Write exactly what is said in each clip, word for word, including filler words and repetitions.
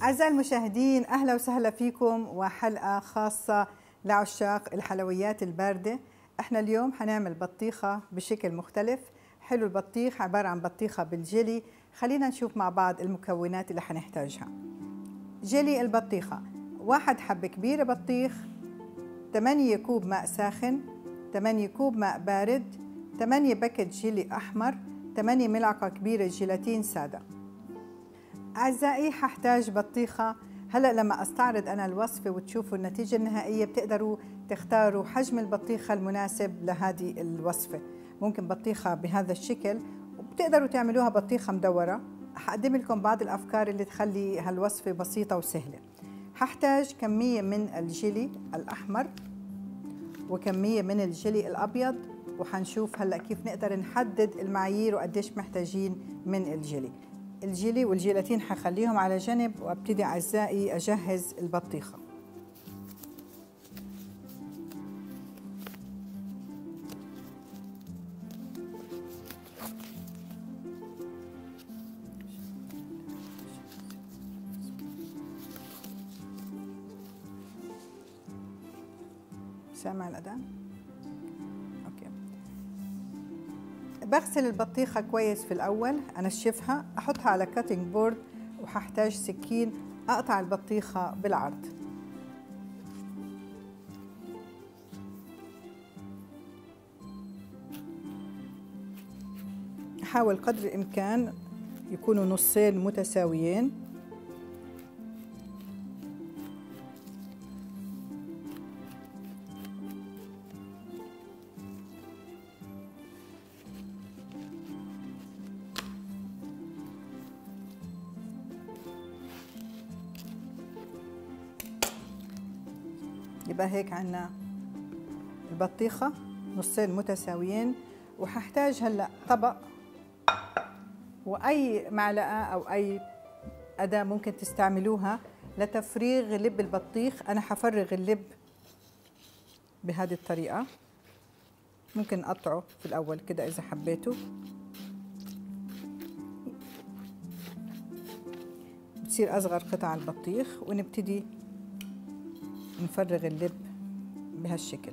أعزائي المشاهدين، أهلا وسهلا فيكم وحلقة خاصة لعشاق الحلويات الباردة. احنا اليوم حنعمل بطيخة بشكل مختلف. حلو البطيخ عبارة عن بطيخة بالجيلي. خلينا نشوف مع بعض المكونات اللي حنحتاجها. جيلي البطيخة: واحد حبة كبيرة بطيخ، ثمانية كوب ماء ساخن، ثمانية كوب ماء بارد، ثمانية باكت جيلي أحمر، ثمانية ملعقة كبيرة جيلاتين سادة. أعزائي ححتاج بطيخة. هلأ لما أستعرض أنا الوصفة وتشوفوا النتيجة النهائية بتقدروا تختاروا حجم البطيخة المناسب لهذه الوصفة. ممكن بطيخة بهذا الشكل، وبتقدروا تعملوها بطيخة مدورة. حقدم لكم بعض الأفكار اللي تخلي هالوصفة بسيطة وسهلة. ححتاج كمية من الجيلي الأحمر وكمية من الجيلي الأبيض، وحنشوف هلأ كيف نقدر نحدد المعايير وقديش محتاجين من الجيلي. الجيلي والجيلاتين حخليهم على جنب، وابتدي أعزائي أجهز البطيخة. سامع الأذان؟ أوكي. بغسل البطيخة كويس في الأول، أنشفها، أحطها على كاتنج بورد، وححتاج سكين أقطع البطيخة بالعرض. أحاول قدر الإمكان يكونوا نصين متساويين. يبقى هيك عنا البطيخة نصين متساويين. وححتاج هلأ طبق وأي معلقة أو أي أداة ممكن تستعملوها لتفريغ لب البطيخ. أنا حفرغ اللب بهذه الطريقة. ممكن نقطعه في الأول كده إذا حبيتوا. بتصير أصغر قطع البطيخ، ونبتدي نفرغ اللب بهالشكل.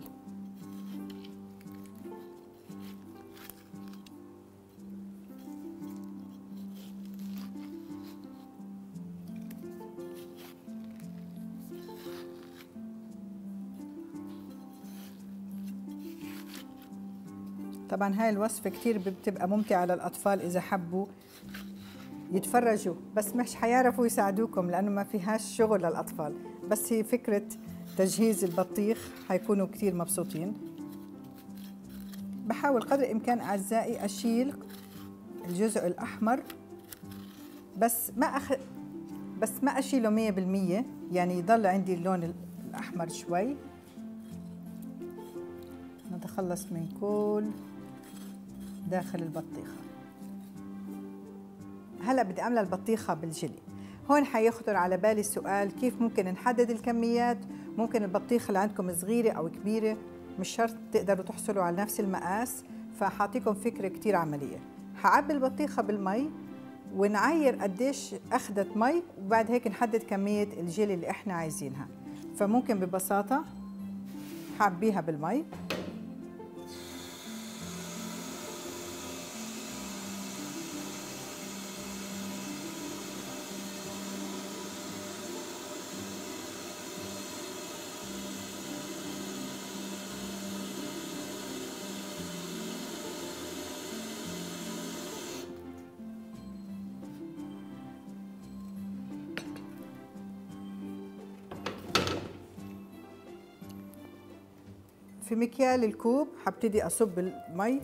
طبعا هاي الوصفة كتير بتبقى ممتعة للأطفال إذا حبوا يتفرجوا، بس مش حيعرفوا يساعدوكم لأنه ما فيهاش شغل للأطفال. بس هي فكرة تجهيز البطيخ حيكونوا كتير مبسوطين. بحاول قدر الإمكان أعزائي أشيل الجزء الأحمر، بس ما أخ... بس ما أشيله مية بالمية، يعني يضل عندي اللون الأحمر شوي. نتخلص من كل داخل البطيخة. هلا بدي أملى البطيخة بالجيلي. هون حيخطر على بالي السؤال: كيف ممكن نحدد الكميات؟ ممكن البطيخة اللي عندكم صغيرة أو كبيرة، مش شرط تقدروا تحصلوا على نفس المقاس. فحاعطيكم فكرة كتير عملية. حعبي البطيخة بالمي ونعير قديش أخذت مي، وبعد هيك نحدد كمية الجيلي اللي إحنا عايزينها. فممكن ببساطة حعبيها بالمي. في مكيال الكوب حبتدي أصب المي.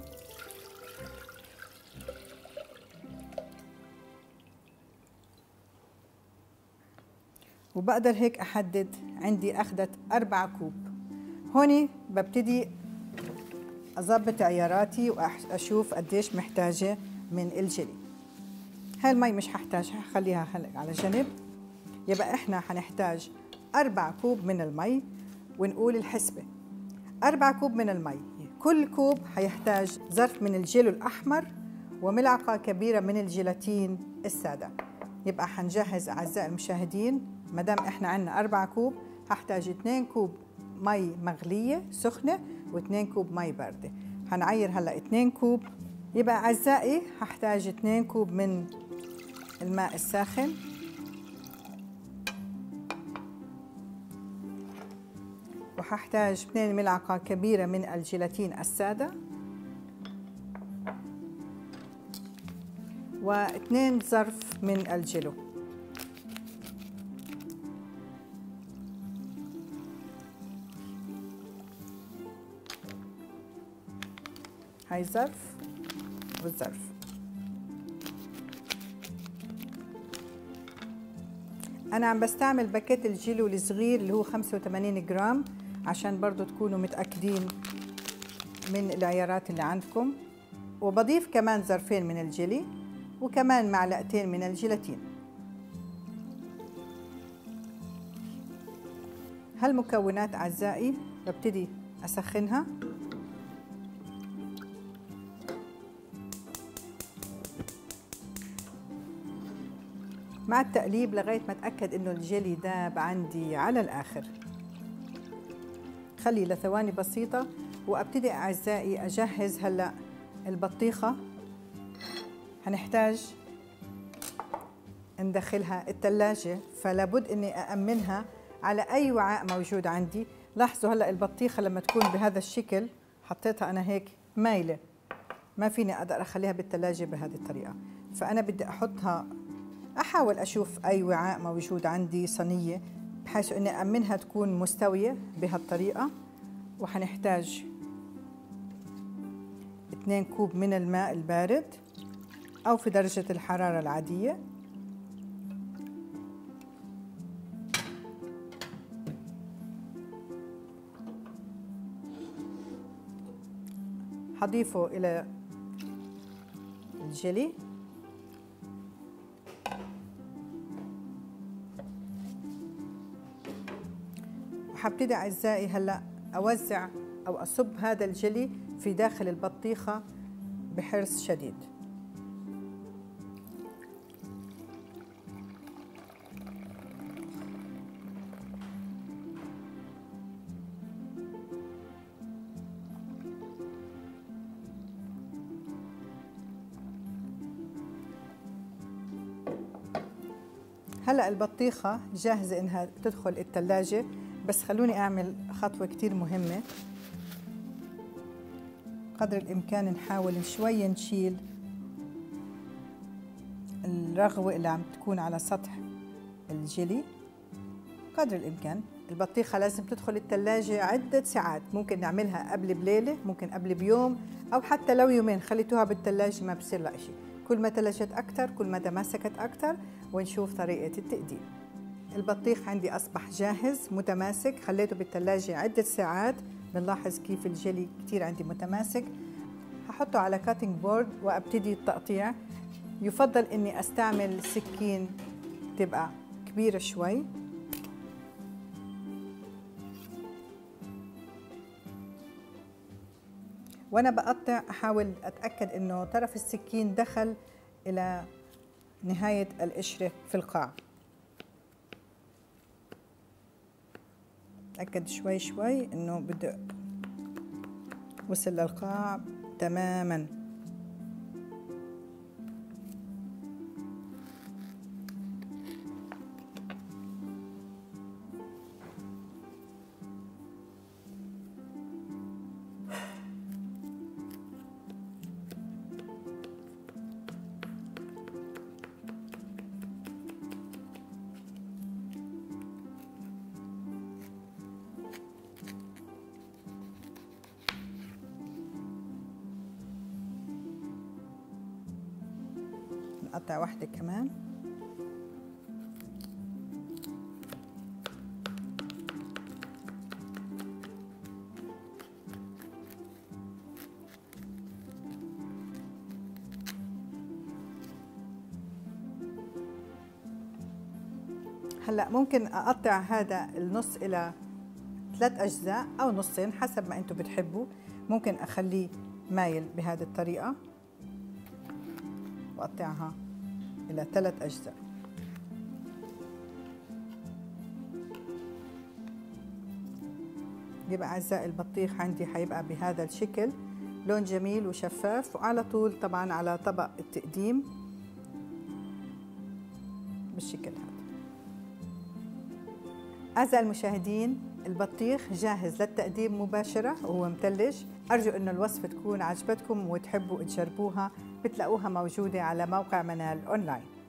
وبقدر هيك أحدد عندي أخذت أربعة كوب. هوني ببتدي أضبط عياراتي وأشوف قديش محتاجة من الجيلي. هاي المي مش ححتاجها، خليها على جنب. يبقى إحنا حنحتاج أربعة كوب من المي. ونقول الحسبة: أربعة كوب من المي، كل كوب حيحتاج ظرف من الجيلو الأحمر وملعقة كبيرة من الجيلاتين السادة. يبقى حنجهز أعزائي المشاهدين، ما دام احنا عندنا أربعة كوب هحتاج اثنين كوب مي مغلية سخنة واثنين كوب مي باردة. هنعير هلا اثنين كوب، يبقى أعزائي هحتاج اثنين كوب من الماء الساخن، وهحتاج اثنين ملعقة كبيرة من الجيلاتين السادة، واثنين ظرف من الجيلو. هاي ظرف والظرف. أنا عم بستعمل باكيت الجيلو الصغير اللي هو خمسة وثمانين جرام عشان برضو تكونوا متأكدين من العيارات اللي عندكم. وبضيف كمان ظرفين من الجيلي وكمان معلقتين من الجيلاتين. هالمكونات أعزائي ببتدي أسخنها. مع التقليب لغاية ما أتأكد إنه الجيلي داب عندي على الآخر. خلي لثواني بسيطة وأبتدي أعزائي أجهز هلأ البطيخة. هنحتاج ندخلها الثلاجة، فلا بد إني أأمنها على أي وعاء موجود عندي. لاحظوا هلأ البطيخة لما تكون بهذا الشكل حطيتها أنا هيك مايلة، ما فيني أقدر أخليها بالثلاجة بهذه الطريقة، فأنا بدي أحطها، أحاول أشوف أي وعاء موجود عندي، صينية، بحيث إني أأمنها تكون مستوية بهالطريقة. وحنحتاج اثنين كوب من الماء البارد أو في درجة الحرارة العادية. هضيفه إلى الجيلي وحبتدي أعزائي هلأ أوزع أو أصب هذا الجيلي في داخل البطيخة بحرص شديد. هلأ البطيخة جاهزة إنها تدخل الثلاجة، بس خلوني أعمل خطوة كتير مهمة. قدر الإمكان نحاول شوي نشيل الرغوة اللي عم تكون على سطح الجيلي قدر الإمكان. البطيخة لازم تدخل الثلاجة عدة ساعات، ممكن نعملها قبل بليلة، ممكن قبل بيوم، أو حتى لو يومين خليتوها بالثلاجة ما بصير لها شيء. كل ما تلجت أكثر كل ما تماسكت أكثر. ونشوف طريقة التقديم. البطيخ عندي أصبح جاهز متماسك، خليته بالثلاجة عدة ساعات، بنلاحظ كيف الجيلي كتير عندي متماسك. هحطه على كاتنج بورد وأبتدي التقطيع. يفضل إني أستعمل سكين تبقى كبيرة شوي، وأنا بقطع أحاول أتأكد إنه طرف السكين دخل إلى نهاية القشرة في القاع. أتأكد شوي شوي إنه بده وصل للقاع تماماً. نقطع واحدة كمان. هلا ممكن اقطع هذا النص الى ثلاث اجزاء او نصين حسب ما انتم بتحبوا. ممكن اخليه مايل بهذه الطريقة واقطعها الى ثلاث اجزاء. يبقى أعزائي البطيخ عندي حيبقى بهذا الشكل، لون جميل وشفاف، وعلى طول طبعا على طبق التقديم بالشكل هذا. أعزائي المشاهدين، البطيخ جاهز للتقديم مباشرة وهو متلج. أرجو أن الوصفة تكون عجبتكم وتحبوا تجربوها. بتلاقوها موجودة على موقع منال أونلاين.